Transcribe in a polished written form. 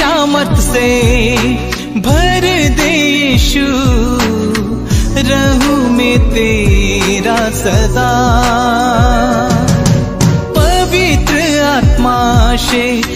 शामत से भर दे यीशु, रहूं मैं तेरा सदा। पवित्र आत्मा से